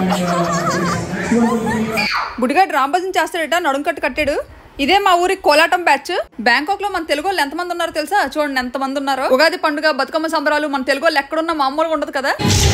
బుడిగాడు రాంభజన్ చేస్తాడట, నడుం కట్టు కట్టాడు. ఇదే మా ఊరి కోలాటం బ్యాచ్. బ్యాంకాక్ లో మన తెలుగు వాళ్ళు ఎంతమంది ఉన్నారో తెలుసా? చూడండి ఎంతమంది ఉన్నారో. ఉగాది పండుగ, బతుకమ్మ సంబరాలు మన తెలుగు వాళ్ళు ఎక్కడున్నా మామూలుగా ఉండదు కదా.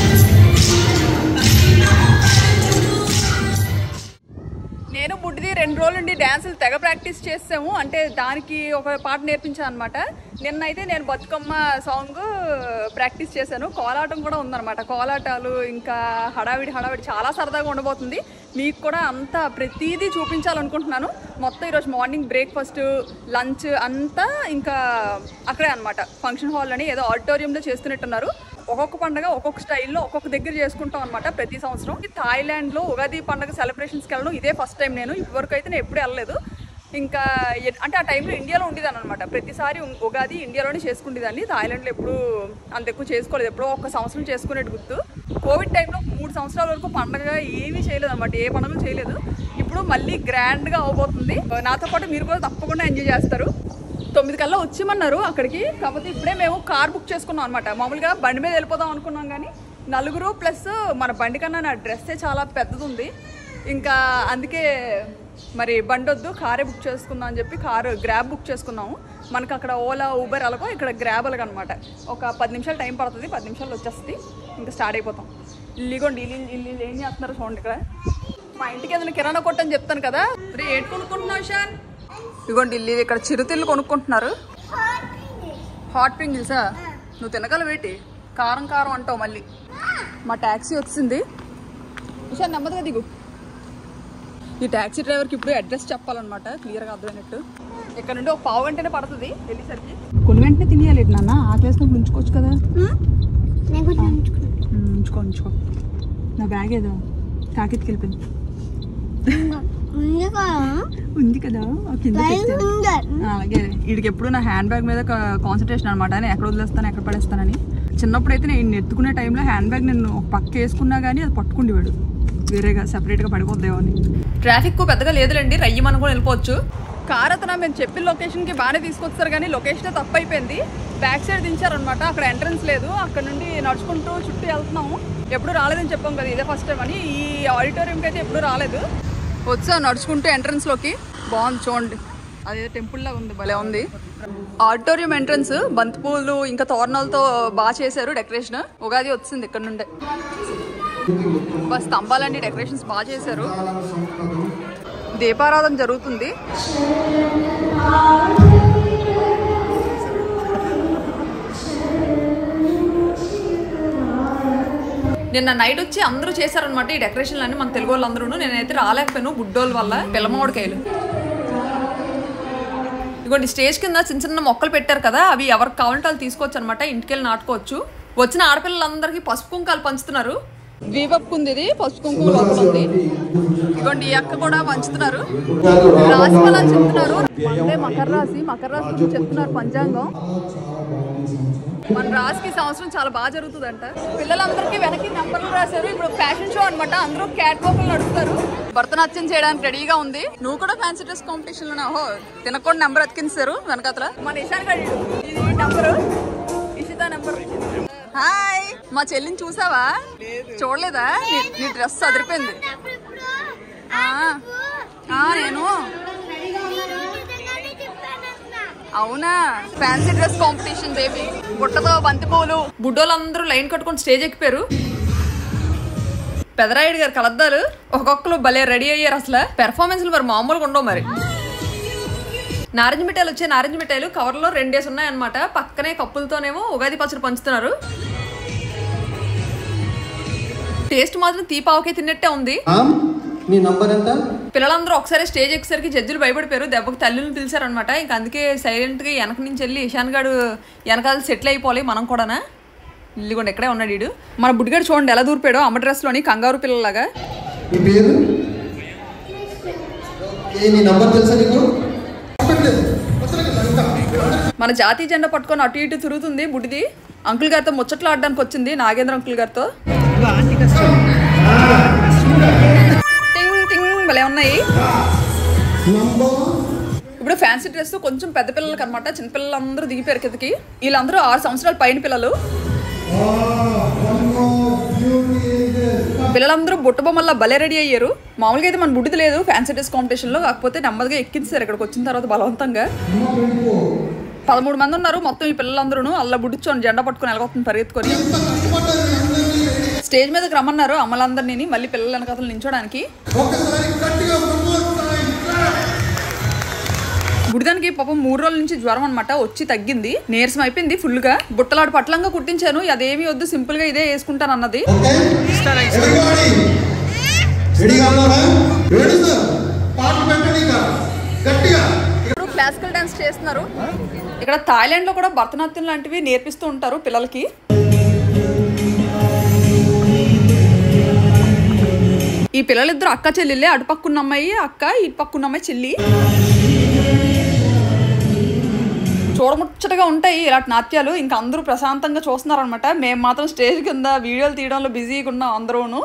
నేను బుడ్డిది 2 రోజుల నుండి డ్యాన్సులు తెగ ప్రాక్టీస్ చేసాము. అంటే దానికి ఒక పాట నేర్పించాను అనమాట. నిన్నైతే నేను బతుకమ్మ సాంగ్ ప్రాక్టీస్ చేశాను. కోలాటం కూడా ఉందన్నమాట. కోలాటాలు ఇంకా హడావిడి చాలా సరదాగా ఉండబోతుంది. మీకు కూడా అంతా ప్రతిదీ చూపించాలనుకుంటున్నాను. మొత్తం ఈరోజు మార్నింగ్ బ్రేక్ఫాస్ట్, లంచ్ అంతా ఇంకా అక్కడే అనమాట. ఫంక్షన్ హాల్ అని ఏదో ఆడిటోరియంలో చేస్తున్నట్టున్నారు. ఒక్కొక్క పండుగ ఒక్కొక్క స్టైల్లో ఒక్కొక్క దగ్గర చేసుకుంటాం అనమాట ప్రతి సంవత్సరం. థాయిలాండ్లో ఉగాది పండుగ సెలబ్రేషన్స్కి వెళ్ళడం ఇదే ఫస్ట్ టైం. నేను ఇప్పటివరకు అయితే నేను ఎప్పుడూ వెళ్ళలేదు. ఇంకా అంటే ఆ టైంలో ఇండియాలో ఉండేదాన్ని అనమాట. ప్రతిసారి ఉగాది ఇండియాలోనే చేసుకునేదాన్ని. థాయిలాండ్లో ఎప్పుడు అంత ఎక్కువ చేసుకోలేదు. ఎప్పుడో ఒక సంవత్సరం చేసుకునేది గుర్తు. కోవిడ్ టైంలో 3 సంవత్సరాల వరకు పండుగ ఏమీ చేయలేదు అనమాట. ఏ పండుగలు చేయలేదు. ఇప్పుడు మళ్ళీ గ్రాండ్గా అవబోతుంది. నాతో పాటు మీరు కూడా తప్పకుండా ఎంజాయ్ చేస్తారు. 9 కల్లా వచ్చేమన్నారు అక్కడికి. కాకపోతే ఇప్పుడే మేము కార్ బుక్ చేసుకున్నాం అనమాట. మామూలుగా బండి మీద వెళ్ళిపోదాం అనుకున్నాం, కానీ 4 ప్లస్ మన బండి కన్నా నా డ్రెస్సే చాలా పెద్దది ఉంది. ఇంకా అందుకే మరి బండి వద్దు, కారే బుక్ చేసుకుందాం అని చెప్పి గ్రాబ్ బుక్ చేసుకున్నాము. మనకు అక్కడ ఓలా, ఊబర్ అలాగో, ఇక్కడ గ్రాబ్ అలాగ అనమాట. ఒక 10 నిమిషాలు టైం పడుతుంది. 10 నిమిషాలు వచ్చేస్తుంది. ఇంకా స్టార్ట్ అయిపోతాం. ఇల్లుగోండి, ఇల్లు ఏం చేస్తున్నారు చూడండి. ఇక్కడ మా ఇంటికి ఏదైనా కిరాణా కొట్టు అని చెప్తాను కదా. ఏటు కొనుక్కుంటున్నావు షాన్? ఇదిగోండి ఇల్లు. ఇక్కడ చిరుతిళ్ళు కొనుక్కుంటున్నారు. హాట్ పింగిల్సా? నువ్వు తినగలవేటి? కారం అంటావు మళ్ళీ. మా ట్యాక్సీ వచ్చింది. షాన్ నెమ్మదిగా దిగు. ఈ ట్యాక్సీ డ్రైవర్కి ఇప్పుడు అడ్రస్ చెప్పాలన్నమాట, క్లియర్గా అర్థమైనట్టు. ఇక్కడ నుండి ఒక పావు గంటనే పడుతుంది వెళ్ళేసరికి. కొన్ని వెంటనే తినేయాలి నాన్న. ఆకలేసినప్పుడు ఉంచుకోవచ్చు కదా. ఉంచుకో. నా బ్యాగ్ ఏదో కాకికి వెళ్ళిపోయింది. ఉంది కదా కింద. అలాగే వీడికి ఎప్పుడు నా హ్యాండ్ బ్యాగ్ మీద కాన్సన్ట్రేషన్ అనమాట. నేను ఎక్కడ వదిలేస్తాను, ఎక్కడ పడేస్తానని. చిన్నప్పుడు అయితే నేను ఎత్తుకునే టైంలో హ్యాండ్ బ్యాగ్ నేను ఒక పక్క వేసుకున్నా కానీ అది పట్టుకుండేవాడు. వేరేగా సెపరేట్గా పడిపోద్దేమో అని. ట్రాఫిక్ పెద్దగా లేదులేండి, రయ్యమని కూడా వెళ్ళిపోవచ్చు. కార్ అతను మేము చెప్పిన లొకేషన్కి బాగానే తీసుకొస్తారు, కానీ లొకేషన్ తప్పు అయిపోయింది. బ్యాక్ సైడ్ దించారనమాట. అక్కడ ఎంట్రన్స్ లేదు. అక్కడ నుండి నడుచుకుంటూ చుట్టూ వెళ్తున్నాము. ఎప్పుడు రాలేదని చెప్పాం కదా, ఇదే ఫస్ట్ టైం అని. ఈ ఆడిటోరియంకి అయితే ఎప్పుడు రాలేదు. వచ్చా నడుచుకుంటూ ఎంట్రన్స్లోకి. బాగుంది చూడండి, అదే టెంపుల్ లాగా ఉంది, భలే ఉంది. ఆడిటోరియం ఎంట్రన్స్ బంతిపూలు ఇంకా తోరణాలతో బాగా చేశారు డెకరేషన్. ఉగాది వచ్చింది ఇక్కడ నుండే. స్తంభాలన్నీ డెకరేషన్స్ బాగా చేశారు. దీపారాధన జరుగుతుంది. నిన్న నైట్ వచ్చి అందరూ చేశారనమాట ఈ డెకరేషన్లు అన్ని, మన తెలుగు వాళ్ళు అందరూ. నేనైతే రాలేకపోయాను బుడ్డోళ్ళ వల్ల. పిల్లమామిడికాయలు ఇదిగోండి. స్టేజ్ కింద చిన్న మొక్కలు పెట్టారు కదా, అవి ఎవరికి కావాలంటే వాళ్ళు తీసుకోవచ్చు అనమాట. ఇంటికెళ్ళి నాటుకోవచ్చు. వచ్చిన ఆడపిల్లలందరికీ పసుపు కుంకాలు పంచుతున్నారు. వీవప్ ఉంది, ఇది పసుపు కుంకుమ లోపల ఉంది. ఇదిగోండి ఈ అక్క కూడా పంచుతున్నారు. రాశి ఫలాలు చెప్తున్నారు. అంటే మకర రాశి గురించి చెప్తున్నారు పంచాంగం. మన రాశికి సంవత్సరం చాలా బాగా జరుగుతుందంట. పిల్లలందరికీ వెనక్కి నెంబర్లు రాశారు. ఇప్పుడు ఫ్యాషన్ షో అనమాట. అందరూ క్యాట్ వాక్లు నడుస్తారు. భరతనాట్యం చేయడానికి రెడీగా ఉంది. నువ్వు కూడా ఫ్యాన్సీ డ్రెస్ కాంపిటీషన్ లో తినకుండా నెంబర్ అతికించారు వెనకాతల. మన ఇషాన్ గడి ఇది నెంబరు, ఇషితా నెంబర్. హాయ్, మా చెల్లిని చూసావా? చూడలేదా? నీ డ్రెస్ అదిరిపోయింది. నేను అవునా, ఫ్యాన్సీ డ్రెస్ కాంపిటీషన్ బేబీ. బుట్టతో బంతిపూలు. బుడ్డోళ్ళందరూ లైన్ కట్టుకుని స్టేజ్ ఎక్కిపోయారు. పెదరాయుడు గారు కలద్దాలు ఒక్కొక్కరు భలే రెడీ అయ్యారు. అసలు పెర్ఫార్మెన్స్లు మరి మామూలుగా ఉండవు. మరి నారింజ మిఠాయిలు వచ్చాయి. నారింజ మిఠాయిలు కవర్లో 2 ఉన్నాయన్నమాట. పక్కనే కప్పులతోనేమో ఉగాది పచ్చడి పంచుతున్నారు. టేస్ట్ మాత్రం తీపావకే తిన్నట్టే ఉంది. పిల్లలందరూ ఒకసారి స్టేజ్ ఎక్కేసరికి జడ్జిలు భయపడిపోయారు. దెబ్బకి తల్లులను పిలిచారనమాట. ఇంకా అందుకే సైలెంట్ గా వెనక నుంచి వెళ్ళి ఇషాన్ గారు వెనకాల సెటిల్ అయిపోవాలి మనం కూడానా. ఇల్లుగొండ ఎక్కడే ఉన్నాడు వీడు. మన బుడ్డిగాడు చూడండి ఎలా దూరిపోయాడో అమ్మ డ్రెస్ లోని కంగారు పిల్లలాగా. మన జాతీయ జెండా పట్టుకొని అటు ఇటు తిరుగుతుంది బుడ్డిది. అంకుల్ గారితో ముచ్చట్లు ఆడడానికి వచ్చింది, నాగేంద్ర అంకుల్ గారితో. టింగ్ టింగ్ భలే ఉన్నాయి. ఇప్పుడు ఫ్యాన్సీ డ్రెస్ కొంచెం పెద్ద పిల్లలకి అనమాట. చిన్నపిల్లలందరూ దిగిపోయారు కిందకి. వీళ్ళందరూ 6 సంవత్సరాల పైన పిల్లలు. పిల్లలందరూ బుట్ట బొమ్మల్లా భలే రెడీ అయ్యారు. మామూలుగా అయితే మన బుడ్డిది లేదు ఫ్యాన్సీ డ్రెస్ కాంపిటీషన్ లో, కాకపోతే నెమ్మదిగా ఎక్కించారు ఇక్కడికి వచ్చిన తర్వాత బలవంతంగా. 13 మంది ఉన్నారు మొత్తం ఈ పిల్లలందరూ. అలా బుడ్డిచ్చోని జెండా పట్టుకుని వెళ్ళగొస్తుంది పరిగెత్తుకొని. స్టేజ్ మీదకి రమ్మన్నారు అమ్మలందరినీ, మళ్ళీ పిల్లల వెనకాతలు నించోడానికి. బుడిదానికి పాపం 3 రోజుల నుంచి జ్వరం అనమాట, వచ్చి తగ్గింది, నీరసం అయిపోయింది ఫుల్ గా. బుట్టలాడు పట్లంగా కుట్టించాను, అదేమి వద్దు సింపుల్ గా ఇదే వేసుకుంటాను అన్నది. ఇప్పుడు క్లాసికల్ డాన్స్ చేస్తున్నారు. ఇక్కడ థాయిలాండ్ లో కూడా భరతనాట్యం లాంటివి నేర్పిస్తూ ఉంటారు పిల్లలకి. ఈ పిల్లలిద్దరు అక్క చెల్లెళ్ళే, అటుపక్కున్న అమ్మాయి అక్క, ఇటు పక్కున్న అమ్మాయి చెల్లి. చూడముచ్చటగా ఉంటాయి ఇలాంటి నాట్యాలు. ఇంకా అందరూ ప్రశాంతంగా చూస్తున్నారనమాట. మేము మాత్రం స్టేజ్ కింద వీడియోలు తీయడంలో బిజీగా ఉన్నాం అందరూను.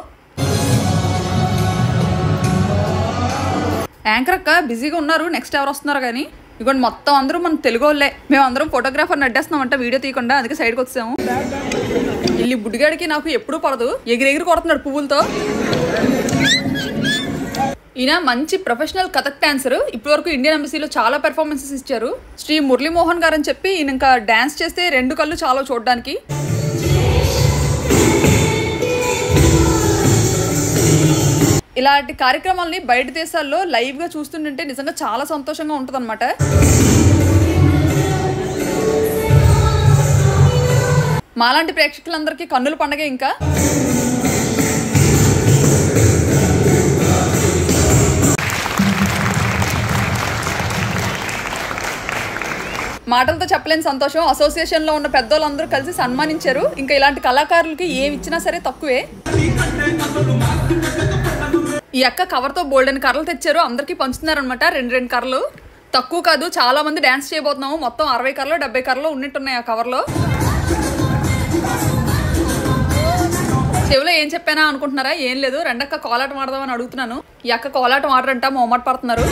యాంకర్ అక్క బిజీగా ఉన్నారు, నెక్స్ట్ ఎవరు వస్తున్నారు కానీ. ఇదిగోండి మొత్తం అందరూ మన తెలుగు వాళ్ళే. మేము అందరం ఫోటోగ్రాఫర్ నడ్డేస్తున్నామంట వీడియో తీయకుండా, అందుకే సైడ్కి వచ్చాము. ఇల్లు బుడ్డిగాడికి నాకు ఎప్పుడూ పడదు, ఎగిరెగిరి కొడుతున్నాడు పువ్వులతో. ఈయన మంచి ప్రొఫెషనల్ కథక్ డాన్సర్. ఇప్పటి వరకు ఇండియన్ ఎంబసీలో చాలా పెర్ఫార్మెన్సెస్ ఇచ్చారు. శ్రీ మురళీమోహన్ గారు అని చెప్పి ఈయన ఇంకా డాన్స్ చేస్తే 2 కళ్ళు చాలా చూడడానికి. ఇలాంటి కార్యక్రమాలని బయట దేశాల్లో లైవ్ గా చూస్తుంటే నిజంగా చాలా సంతోషంగా ఉంటుంది అనమాట. మాలాంటి ప్రేక్షకులందరికీ కన్నుల పండగ. ఇంకా మాటలతో చెప్పలేని సంతోషం. అసోసియేషన్ లో ఉన్న పెద్దోళ్ళందరూ కలిసి సన్మానించారు. ఇంకా ఇలాంటి కళాకారులకి ఏమి ఇచ్చినా సరే తక్కువే. ఈ అక్క కవర్ తో బోల్డెన్ కర్రలు తెచ్చారు, అందరికి పంచుతున్నారనమాట. 2 కర్రలు తక్కువ కాదు, చాలా మంది డాన్స్ చేయబోతున్నాము. మొత్తం 60 కర్రలు 70 కర్రలు ఉన్నట్టున్నాయి ఆ కవర్ లో. చెవిలో ఏం చెప్పానా అనుకుంటున్నారా? ఏం లేదు, రెండక్క కోలాటం ఆడదామని అడుగుతున్నాను. ఈ అక్క కోలాటం ఆడరంట, మొహమాట పడుతున్నారు.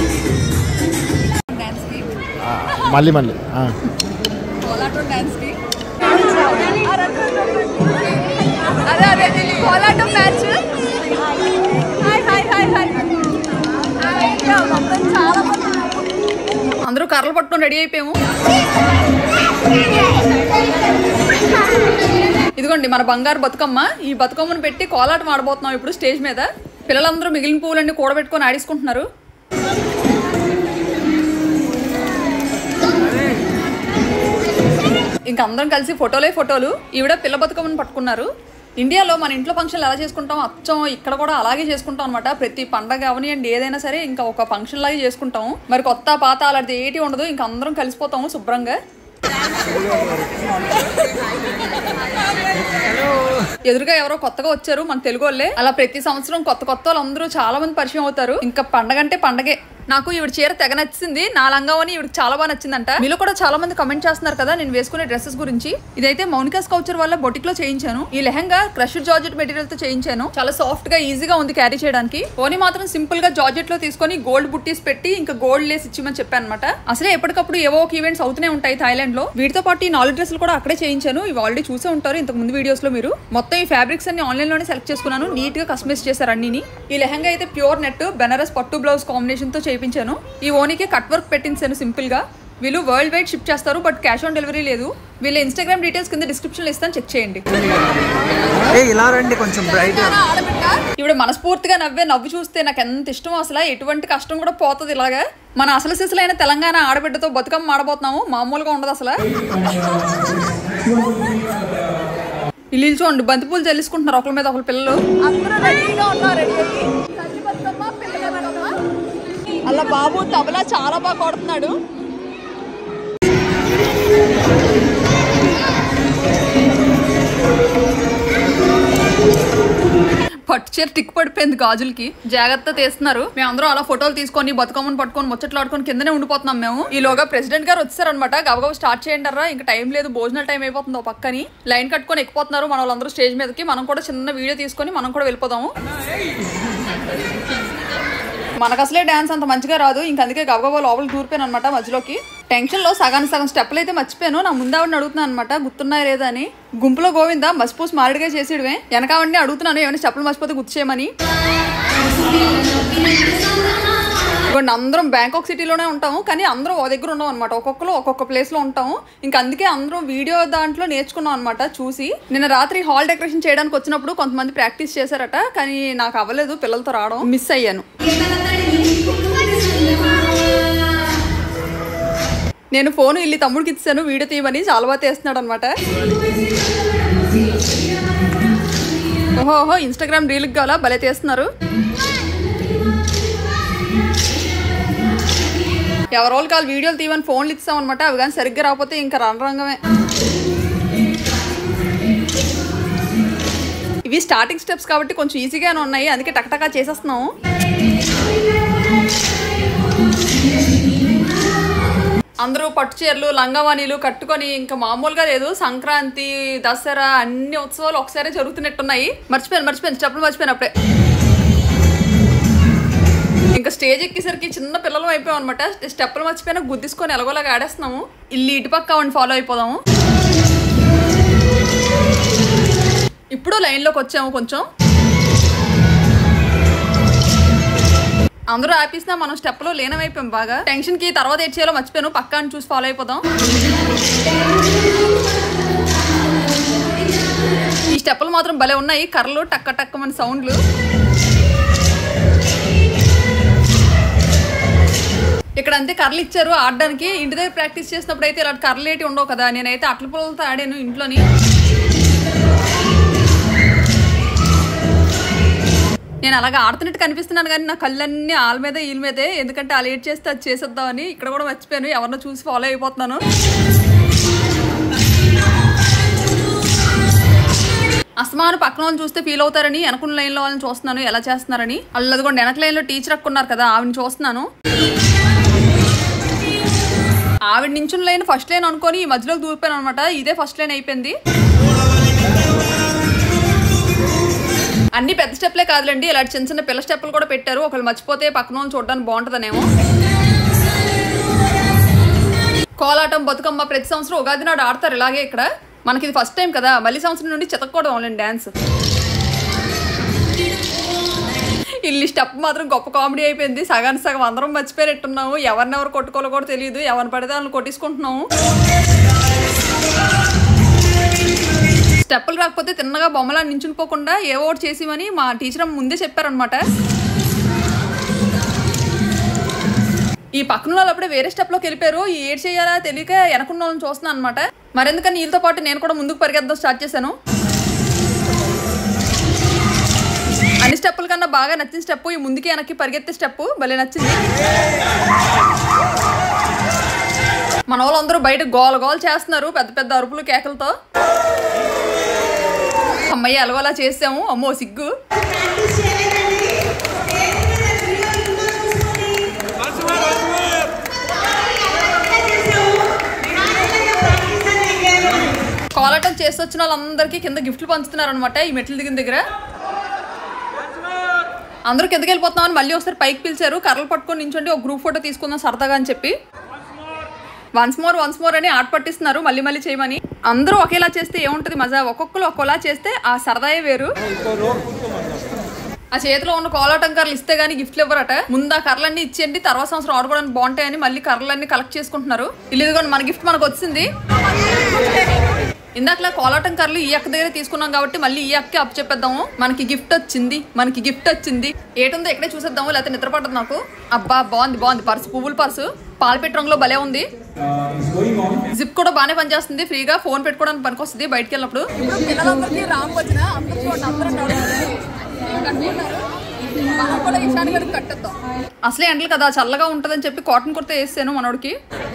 మళ్ళీ కోలాటం డాన్స్ కి అదే కోలాటం మ్యాచ్. అందరూ కర్రలు పట్టుకొని రెడీ అయిపోయాము. ఇదిగోండి మన బంగారు బతుకమ్మ. ఈ బతుకమ్మను పెట్టి కోలాటం ఆడబోతున్నాం ఇప్పుడు స్టేజ్ మీద. పిల్లలందరూ మిగిలిన పువ్వులన్నీ కూడబెట్టుకొని ఆడేసుకుంటున్నారు. ఇంకా అందరం కలిసి ఫోటోలు. ఈవిడ పిల్ల బతుకమ్మని పట్టుకున్నారు. ఇండియాలో మన ఇంట్లో ఫంక్షన్లు ఎలా చేసుకుంటాం అచ్చం ఇక్కడ కూడా అలాగే చేసుకుంటాం అనమాట. ప్రతి పండగ అవనియండి ఏదైనా సరే ఇంకా ఒక ఫంక్షన్ లాగే చేసుకుంటాము. మరి కొత్త పాత అలాంటిది ఏటి ఉండదు, ఇంకా అందరం కలిసిపోతాము శుభ్రంగా. ఎదురుగా ఎవరో కొత్తగా వచ్చారు మన తెలుగు వాళ్ళే. అలా ప్రతి సంవత్సరం కొత్త వాళ్ళందరూ చాలా మంది పరిచయం అవుతారు. ఇంకా పండగ అంటే పండగే. నాకు ఈవిడ చీర తెగ నచ్చింది, నా లంగావని ఈవిడికి చాలా బాగా నచ్చిందంట. మీలో కూడా చాలా మంది కమెంట్ చేస్తున్నారు కదా నేను వేసుకునే డ్రెస్సెస్ గురించి. ఇదైతే మౌనికా స్కౌచర్ వల్ల బొటిక్ లో చేయించాను. ఈ లెహంగా క్రష్డ్ జార్జెట్ మెటీరియల్ తో చేయించాను. చాలా సాఫ్ట్ గా ఈజీగా ఉంది క్యారీ చేయడానికి. ఓని మాత్రం సింపుల్ గా జార్జెట్ లో తీసుకొని గోల్డ్ బుట్టీస్ పెట్టి ఇంకా గోల్డ్ లేస్ ఇచ్చిమని చెప్పాను అనమాట. అసలే ఎప్పటికప్పుడు ఏవో ఒక ఈవెంట్స్ అవుతూనే ఉంటాయి థాయిలాండ్ లో. వీటితో పాటు ఈ 4 డ్రెస్సులు కూడా అక్కడే చేయించాను. ఇవి ఆల్రెడీ చూసే ఉంటారు ఇంతకు ముందు వీడియోస్ లో మీరు. మొత్తం ఈ ఫ్యాబ్రిక్స్ అన్ని ఆన్లైన్ లోనే సెలెక్ట్ చేసుకున్నాను. నీట్ గా కస్టమైజ్ చేశారు అన్నిని. ఈ లెహంగా అయితే ప్యూర్ నెట్ బెనారస్ పట్టు బ్లౌజ్ కాంబినేషన్ తో చేయించాను. ఈ ఓనికి కట్ వర్క్ పెట్టించాను సింపుల్ గా. వీళ్ళు వరల్డ్ వైడ్ షిప్ చేస్తారు, బట్ క్యాష్ ఆన్ డెలివరీ లేదు. వీళ్ళ ఇన్స్టాగ్రామ్ డీటెయిల్స్ కింద డిస్క్రిప్షన్ లో ఇస్తాను, చెక్ చేయండి. ఇవిడ మనస్ఫూర్తిగా నవ్వు చూస్తే నాకు ఎంత ఇష్టం. అసలు ఎటువంటి కష్టం కూడా పోతుంది ఇలాగా. మన అసలు సిసలైన తెలంగాణ ఆడబిడ్డతో బతుకమ్మ ఆడబోతున్నాము, మామూలుగా ఉండదు అసలు. ఇల్లు చూడండి బంతిపూలు చెల్లించుకుంటున్నారు ఒకరి మీద ఒకరు పిల్లలు. అలా బాబు తబలా చాలా బాగా కొడుతున్నాడు. పట్టు చీర టిక్ పడిపోయింది గాజులకి, జాగ్రత్త తీస్తున్నారు. మేమందరం అలా ఫోటోలు తీసుకొని బతుకమ్మని పట్టుకొని ముచ్చట్లాడుకొని కిందనే ఉండిపోతున్నాం మేము. ఈలోగా ప్రెసిడెంట్ గారు వచ్చారనమాట. గబగబా స్టార్ట్ చేయండి, ఇంకా టైం లేదు, భోజనాల టైం అయిపోతుంది. పక్కని లైన్ కట్టుకొని ఎక్కిపోతున్నారు మన వాళ్ళందరూ స్టేజ్ మీదకి. మనం కూడా చిన్న వీడియో తీసుకొని మనం కూడా వెళ్ళిపోదాము. మనకు అసలే డాన్స్ అంత మంచిగా రాదు, ఇంక అందుకే గబగబా లోపల దూరిపోయాను అనమాట. మధ్యలోకి టెన్షన్ లో సగం స్టెప్లు అయితే మర్చిపోయాను. నా ముందు ఆవిడని అడుగుతున్నాను అనమాట, గుర్తున్నాయి లేదా అని. గుంపులో గోవిందా మసిపూసి మారడిగా చేసేయడమే. వెనకావడిని అడుగుతున్నాను ఏమైనా స్టెప్పులు మర్చిపోతే గుర్తు చేయమని. అందరం బ్యాంకాక్ సిటీలోనే ఉంటాము, కానీ అందరం ఓ దగ్గర ఉన్నాం అనమాట. ఒక్కొక్కరు ఒక్కొక్క ప్లేస్ లో ఉంటాము. ఇంకా అందుకే అందరం వీడియో దాంట్లో నేర్చుకున్నాం అనమాట చూసి. నిన్న రాత్రి హాల్ డెకరేషన్ చేయడానికి వచ్చినప్పుడు కొంతమంది ప్రాక్టీస్ చేశారట, కానీ నాకు అవ్వలేదు, పిల్లలతో రావడం మిస్ అయ్యాను. నేను ఫోన్ ఇల్లి తమ్ముడికి ఇచ్చాను వీడియో తీయమని, చాలా బాగా తీస్తున్నాడు అనమాట. ఓహోహో ఇన్స్టాగ్రామ్ రీల్కి కావాలా, భలే తీస్తున్నారు. ఎవరోళ్ళు కాదు వీడియోలు తీయమని ఫోన్లు ఇస్తాం అనమాట. అవి కానీ సరిగ్గా రాకపోతే ఇంకా రణరంగమే. ఇవి స్టార్టింగ్ స్టెప్స్ కాబట్టి కొంచెం ఈజీగానే ఉన్నాయి, అందుకే టక్టకా చేసేస్తున్నాము. అందరూ పట్టు చీరలు లంగావాణీలు కట్టుకొని ఇంకా మామూలుగా లేదు. సంక్రాంతి దసరా అన్ని ఉత్సవాలు ఒకసారి జరుగుతున్నట్టున్నాయి. మర్చిపోయాను స్టెప్పులు మర్చిపోయాను అప్పుడే. ఇంకా స్టేజ్ ఎక్కేసరికి చిన్న పిల్లలు అయిపోయాం అనమాట. స్టెప్పులు మర్చిపోయినా గుద్దిసుకొని ఎలాగోలాగా ఆడేస్తున్నాము. ఇల్లు ఇటుపక్క వాడిని ఫాలో అయిపోదాము. ఇప్పుడు లైన్లోకి వచ్చాము. కొంచెం అందరూ ఆపిస్తున్నా మనం స్టెప్లో లీనమైపోయాం బాగా. టెన్షన్ కి తర్వాత ఏడ్ చేయాలో మర్చిపోయాను. పక్కాని చూసి ఫాలో అయిపోదాం. ఈ స్టెప్పులు మాత్రం భలే ఉన్నాయి. కర్రలు టక్క టక్కమని సౌండ్లు. ఇక్కడ అంతే కర్రలు ఇచ్చారు ఆడడానికి. ఇంటి దగ్గర ప్రాక్టీస్ చేసినప్పుడు అయితే ఇలాంటి కర్రలు ఏంటి ఉండవు కదా. నేనైతే అట్ల పొలతో ఆడాను ఇంట్లోని. నేను అలాగా ఆడుతున్నట్టు కనిపిస్తున్నాను, కానీ నా కళ్ళన్నీ వాళ్ళ మీద వీళ్ళ మీదే. ఎందుకంటే వాళ్ళు ఏడ్ చేస్తే అది చేసేద్దామని. ఇక్కడ కూడా మర్చిపోయాను, ఎవరినో చూసి ఫాలో అయిపోతున్నాను. అస్తమాను పక్కన వాళ్ళని చూస్తే ఫీల్ అవుతారని వెనకున్న లైన్లో వాళ్ళని చూస్తున్నాను ఎలా చేస్తున్నారని. వాళ్ళు కూడా వెనక లైన్లో టీచర్ అక్కున్నారు కదా, ఆవిడని చూస్తున్నాను. ఆవిడ నించున్న లైన్ ఫస్ట్ లైన్ అనుకొని ఈ మధ్యలోకి దూరిపోయాను అనమాట. ఇదే ఫస్ట్ లైన్ అయిపోయింది. అన్ని పెద్ద స్టెప్లే కాదులేండి, ఇలాంటి చిన్న చిన్న పిల్ల స్టెప్పులు కూడా పెట్టారు. ఒకళ్ళు మర్చిపోతే పక్కన వాళ్ళు చూడడానికి బాగుంటుందనేమో. కోలాటం బతుకమ్మ ప్రతి సంవత్సరం ఉగాది నాడు ఆడతారు ఇలాగే. ఇక్కడ మనకి ఇది ఫస్ట్ టైం కదా, మళ్ళీ సంవత్సరం నుండి చితక్కోవడం ఆన్లైన్ డ్యాన్స్. ఇల్లు స్టెప్ మాత్రం గొప్ప కామెడీ అయిపోయింది. సగం అందరం మర్చిపోయేట్టున్నాము. ఎవరినెవరు కొట్టుకోవాలో కూడా తెలియదు. ఎవరిని పడితే వాళ్ళని కొట్టించుకుంటున్నాము. స్టెప్పులు రాకపోతే తిన్నగా బొమ్మలా నించునిపోకుండా ఏవో ఒకటి చేసిమని మా టీచర్ ముందే చెప్పారనమాట. ఈ పక్కన వాళ్ళు అప్పుడే వేరే స్టెప్లోకి వెళ్ళిపోయారు. ఏడ్ చేయాలా తెలియక వెనకున్న వాళ్ళని చూస్తున్నాను అనమాట. మరెందుకని వీళ్ళతో పాటు నేను కూడా ముందుకు పరిగెత్తడం స్టార్ట్ చేశాను. అన్ని స్టెప్పుల కన్నా బాగా నచ్చిన స్టెప్ ఈ ముందుకి వెనక్కి పరిగెత్తే స్టెప్ భలే నచ్చింది. మన వాళ్ళందరూ బయట గోల చేస్తున్నారు పెద్ద పెద్ద అరుపులు కేకలతో. అమ్మయ్య అలవలా చేసాము. అమ్మో సిగ్గు. కోలాటం చేసి వచ్చిన వాళ్ళందరికీ కింద గిఫ్ట్లు పంచుతున్నారు అనమాట. ఈ మెట్లు దిగిన దగ్గర అందరూ కిందకి వెళ్ళిపోతున్నామని మళ్ళీ ఒకసారి పైకి పిలిచారు. కర్రలు పట్టుకొని నించండి ఒక గ్రూప్ ఫోటో తీసుకుందాం సరదాగా అని చెప్పి వన్స్ మోర్ అని ఆట పట్టిస్తున్నారు మళ్ళీ చేయమని. అందరూ ఒకేలా చేస్తే ఏముంటుంది మజా. ఒక్కొక్కరు ఒక్కోలా చేస్తే ఆ సరదాయే వేరు. ఆ చేతిలో ఉన్న కోలాటం కర్రలు ఇస్తే గానీ గిఫ్ట్లు ఇవ్వరట. ముందు ఆ కర్రలన్నీ ఇచ్చేయండి, తర్వాత సంవత్సరం ఆడుకోవడానికి బాగుంటాయని మళ్ళీ కర్రలన్నీ కలెక్ట్ చేసుకుంటున్నారు. ఇదిగోండి మన గిఫ్ట్ మనకు వచ్చింది. ఇందాకలా కోలాటం కర్రలు ఈ అక్క దగ్గర తీసుకున్నాం కాబట్టి మళ్ళీ ఈ అక్కే అప్పు చెప్పేద్దాము. మనకి గిఫ్ట్ వచ్చింది. ఏటుందో ఎక్కడే చూసేద్దాము, లేకపోతే నిద్రపడదు నాకు. అబ్బా బాగుంది పర్సు. పువ్వుల పర్సు పాలపెట్టి రంగులో భలే ఉంది. జిప్ కూడా బాగానే పనిచేస్తుంది. ఫ్రీగా ఫోన్ పెట్టుకోవడానికి పనికి వస్తుంది బయటకు వెళ్ళినప్పుడు. అసలే ఎండలు కదా చల్లగా ఉంటదని చెప్పి కాటన్ కుర్తా వేసాను మనోడికి.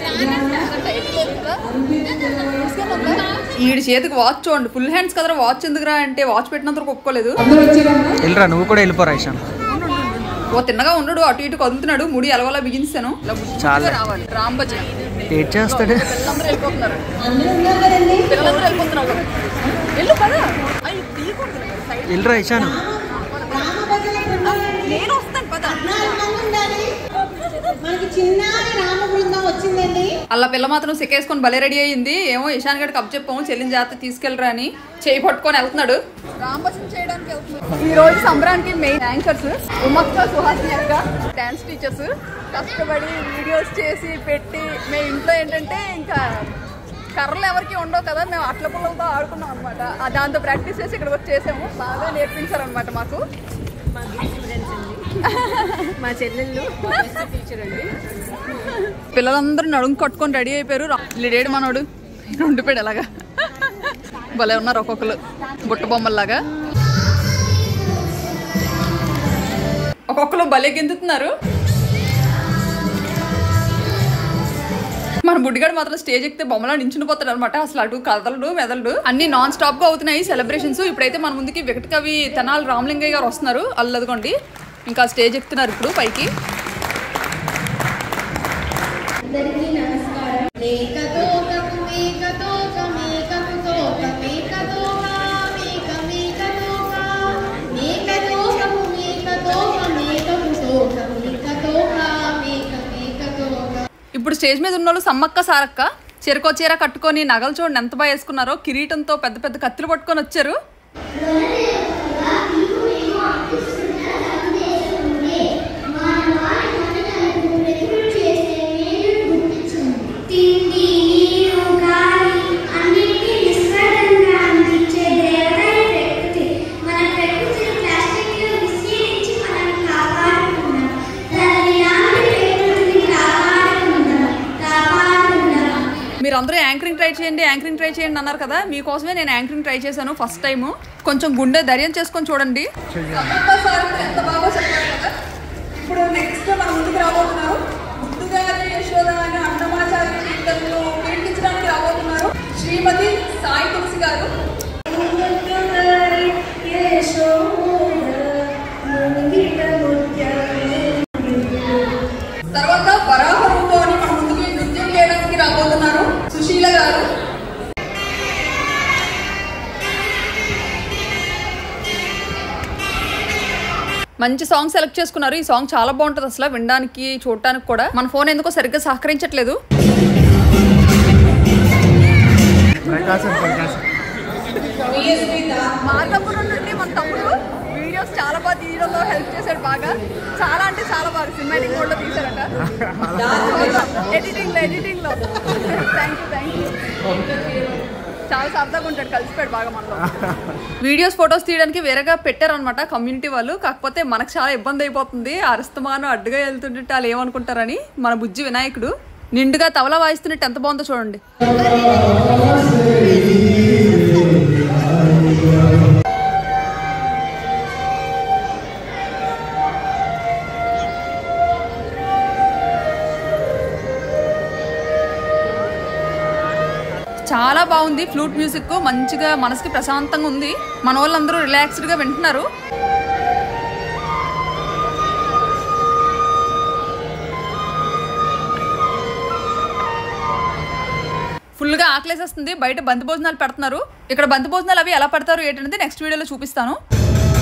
ఈడి చేతికి వాచ్ చూడండి, ఫుల్ హ్యాండ్స్ కదరా. వాచ్ ఎందుకురా అంటే వాచ్ పెట్టినందుకు ఒప్పుకోలేదు. నువ్వు కూడా వెళ్ళిపోరా. ఓ తిన్నగా ఉండడు, అటు ఇటు కదులుతున్నాడు. ముడి ఎలవలా బిగించాను. రావాలి రాంబజీ చేస్తాడు. పిల్లలందరూ వెళ్ళిపోతున్నారు. వెళ్ళు కదా. నేను వస్తాను పద. చిన్నారి రామ బృందం వచ్చిందండి. అలా పిల్ల మాత్రం సిక్కేసుకొని భలే రెడీ అయ్యింది. ఏమో ఇషాన్ గడికి అప్ చెప్పాము చెల్లిని జాగ్రత్త తీసుకెళ్ళరా అని చేయి పట్టుకొని వెళ్తున్నాడు. రాంభజన చేయడానికి వెళ్తున్నాడు. ఈ రోజు సంబరానికి మెయిన్ యాంకర్స్ ఉమక్క, సుహాసిని అక్క, డాన్స్ టీచర్స్ కష్టపడి వీడియోస్ చేసి పెట్టి మేము ఇంట్లో ఏంటంటే ఇంకా కర్రలు ఎవరికి ఉండవు కదా, మేము అట్ల పుల్లలతో ఆడుకున్నాం అనమాట. దాంతో ప్రాక్టీస్ చేసి ఇక్కడికి వచ్చి చేసాము. బాగా నేర్పించారనమాట మాకు. మా చెల్లెళ్ళు టీచర్ అండి. పిల్లలందరూ నడుము కట్టుకొని రెడీ అయిపోయారు. లీడేడు మనోడు ఉండిపోయాడు అలాగా. భలే ఉన్నారు ఒక్కొక్కరు బుట్ట బొమ్మల్లాగా. ఒక్కొక్కరు భలే గెంతుతున్నారు. మన బుడ్డిగాడు మాత్రం స్టేజ్ ఎక్కితే బొమ్మలా నించుని పోతాడు అనమాట. అసలు అటు కదలడు మెదలడు. అన్ని నాన్ స్టాప్ గా అవుతున్నాయి సెలబ్రేషన్స్. ఇప్పుడైతే మన ముందుకి వికట కవి తెనాలి రామలింగయ్య గారు వస్తున్నారు. అల్లదుకోండి ఇంకా స్టేజ్ ఎక్కుతున్నారు ఇప్పుడు పైకి. ఇప్పుడు స్టేజ్ మీద ఉన్న వాళ్ళు సమ్మక్క సారక్క చెరుకో చీర కట్టుకొని నగలు చూడండి ఎంత బాగా వేసుకున్నారో. కిరీటంతో పెద్ద పెద్ద కత్తులు పట్టుకొని వచ్చారు. మీరందరూ యాంకరింగ్ ట్రై చేయండి అన్నారు కదా, మీకోసమే నేను యాంకరింగ్ ట్రై చేశాను ఫస్ట్ టైం. కొంచెం గుండె ధైర్యం చేసుకొని చూడండి. ఇప్పుడు నెక్స్ట్ మన ముందుకు రాబోతున్నారు ముందుగానే యశోద అని అన్నమాచార్య జీవితంలో కీర్తించడానికి రాబోతున్నారు శ్రీమతి సాయి తులసి గారు. తర్వాత వరాహంతో మన ముందుకు నృత్యం చేయడానికి రాబోతున్నారు సుశీల గారు. మంచి సాంగ్ సెలెక్ట్ చేసుకున్నారు. ఈ సాంగ్ చాలా బాగుంటుంది అసలు వినడానికి చూడటానికి కూడా. మన ఫోన్ ఎందుకో సరిగ్గా సహకరించట్లేదు. మార్గపురం నుండి మన తమ్ముడు వీడియోస్ చాలా బాగా తీయడంలో హెల్ప్ చేశాడు. బాగా చాలా అంటే చాలా బాగా సినిమాటిక్ మోడ్ లో తీశారట. ఎడిటింగ్ లో థ్యాంక్ యూ. చాలా సరదాగా ఉంటాడు, కలిసిపోయాడు బాగా మనలో. వీడియోస్ ఫొటోస్ తీయడానికి వేరేగా పెట్టారనమాట కమ్యూనిటీ వాళ్ళు. కాకపోతే మనకు చాలా ఇబ్బంది అయిపోతుంది. అరస్తమానం అడ్డుగా వెళ్తుంటే వాళ్ళు ఏమనుకుంటారని మన బుజ్జి వినాయకుడు నిండుగా తబలా వాయిస్తున్నట్టు ఎంత బాగుందో చూడండి. చాలా బాగుంది ఫ్లూట్ మ్యూజిక్. మంచిగా మనసుకి ప్రశాంతంగా ఉంది. మన వాళ్ళందరూ రిలాక్స్డ్ గా వింటున్నారు. ఫుల్ గా ఆకలేసేస్తుంది. బయట బంతి భోజనాలు పెడుతున్నారు. ఇక్కడ బంతి భోజనాలు అవి ఎలా పెడతారు ఏంటనేది నెక్స్ట్ వీడియోలో చూపిస్తాను.